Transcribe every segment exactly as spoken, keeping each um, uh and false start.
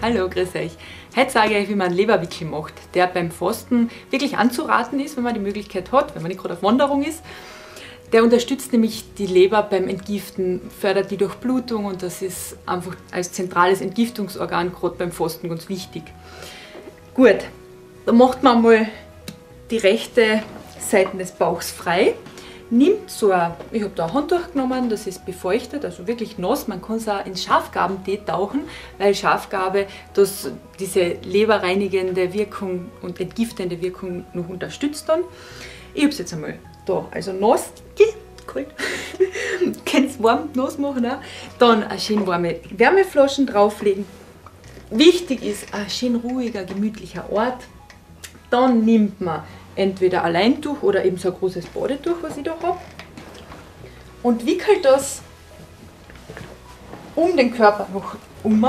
Hallo, grüß euch. Heute sage ich euch, wie man einen Leberwickel macht, der beim Fasten wirklich anzuraten ist, wenn man die Möglichkeit hat, wenn man nicht gerade auf Wanderung ist. Der unterstützt nämlich die Leber beim Entgiften, fördert die Durchblutung und das ist einfach als zentrales Entgiftungsorgan gerade beim Fasten ganz wichtig. Gut, dann macht man mal die rechte Seite des Bauchs frei. Nimmt so ein, ich habe da ein Handtuch genommen, das ist befeuchtet, also wirklich nass. Man kann es auch ins Schafgabentee tauchen, weil Schafgarbe das, diese leberreinigende Wirkung und entgiftende Wirkung noch unterstützt dann. Ich habe es jetzt einmal da, also nass, kalt, könnt es warm nass machen auch. Dann eine schön warme Wärmeflaschen drauflegen. Wichtig ist ein schön ruhiger, gemütlicher Ort. Dann nimmt man entweder ein Leintuch oder eben so ein großes Badetuch, was ich da habe, und wickelt das um den Körper noch um.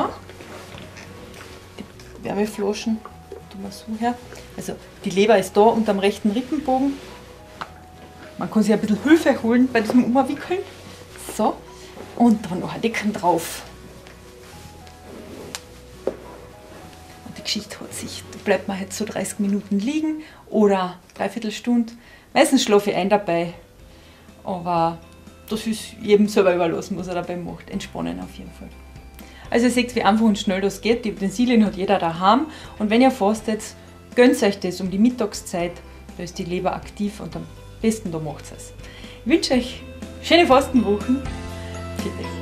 Die Wärmeflaschen tun wir so her. Also die Leber ist da unterm rechten Rippenbogen. Man kann sich ein bisschen Hilfe holen bei diesem Umwickeln. So, und dann noch ein Decken drauf. Die Geschichte hat sich, da bleibt man jetzt so dreißig Minuten liegen oder dreiviertel Stunde. Meistens schlafe ich ein dabei, aber das ist jedem selber überlassen, was er dabei macht. Entspannen auf jeden Fall. Also ihr seht, wie einfach und schnell das geht. Die Utensilien hat jeder daheim und wenn ihr fastet, gönnt euch das um die Mittagszeit, da ist die Leber aktiv und am besten da macht es. Ich wünsche euch schöne Fastenwochen. Für euch.